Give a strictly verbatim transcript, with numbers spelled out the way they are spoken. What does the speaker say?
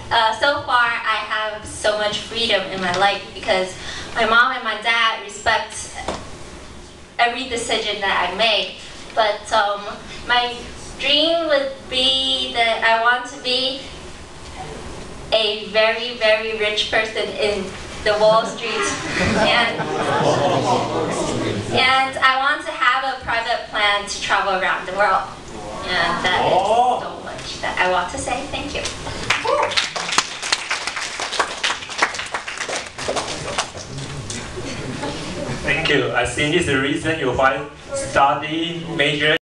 uh, so far I have so much freedom in my life because my mom and my dad respect every decision that I make. But um, my dream would be that I want to be a very, very rich person in the Wall Street, and, and I want to have a private plan to travel around the world. And that is so much that I want to say. Thank you. Thank you. I think this is the reason you find study major